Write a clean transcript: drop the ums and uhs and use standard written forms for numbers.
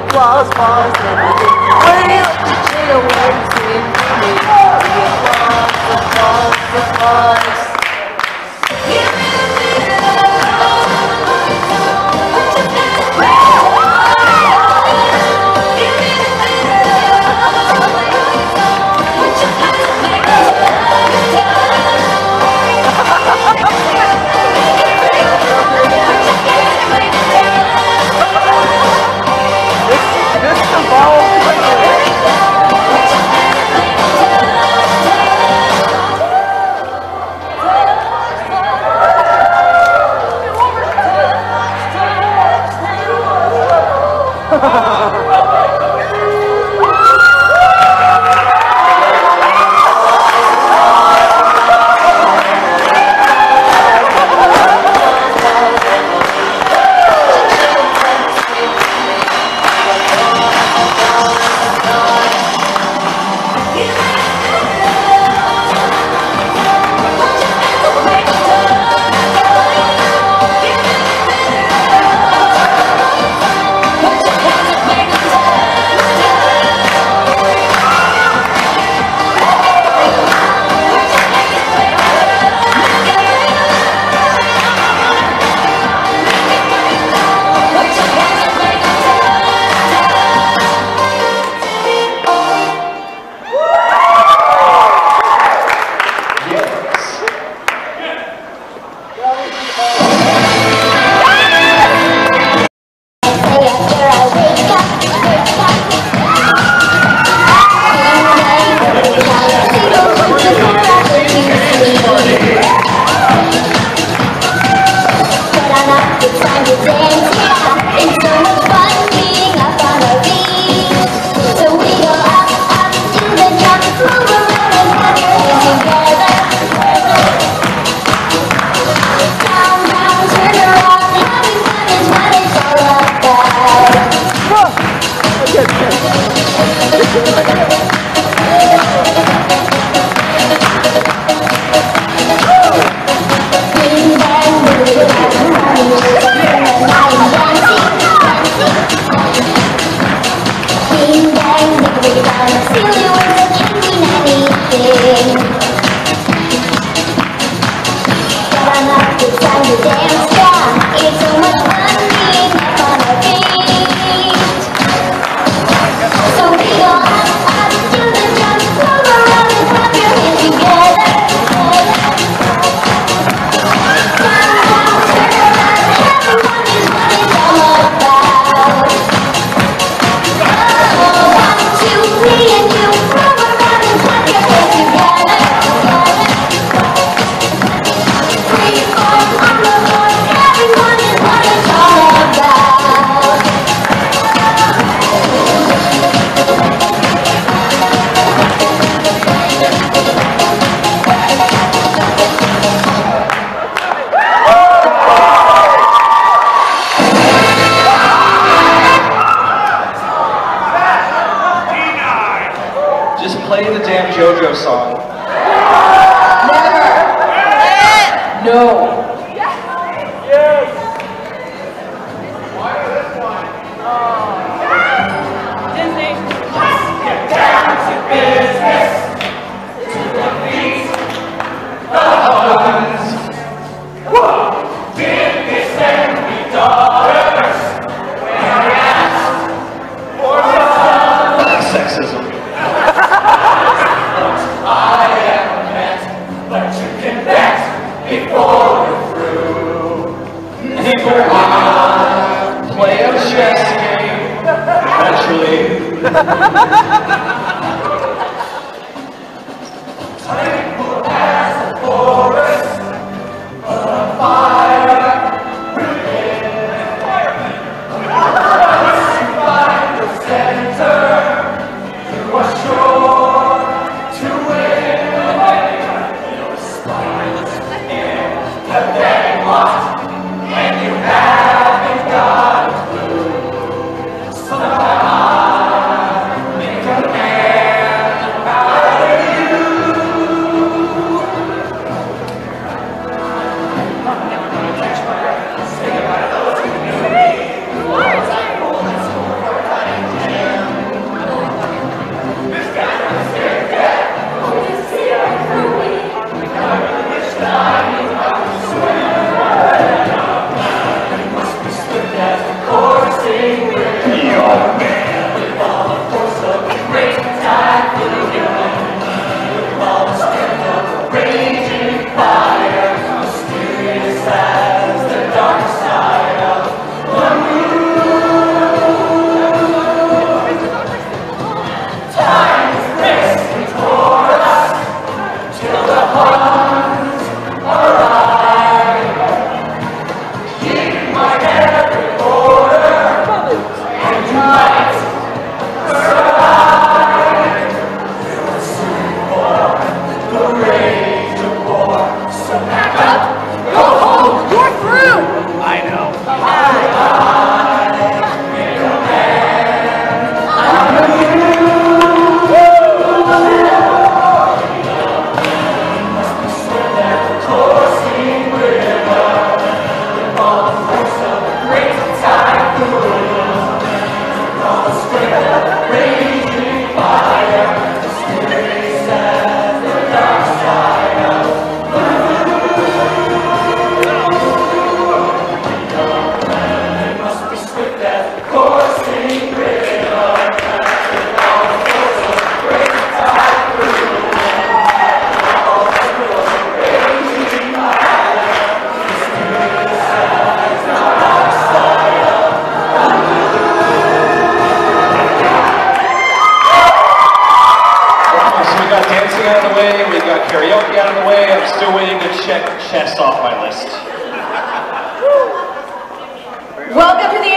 applause falls everything. Way up the chain of waves in me. The applause. JoJo song. Never. No. Yes. Why this one? Disney. Get down to business. To defeat the Huns. Whoa. Did they send me daughters? When I asked for some Sexism. I am met, but you can bet before we're through. Never mind. Play a chess game. Eventually. Tranquil as a forest, but on fire within. Once you find the center, you are sure to win. Your spine's in the betting lot, and you haven't got a clue. Somehow I make a man out of you. Karaoke out of the way. I'm still waiting to check chess off my list. Welcome to the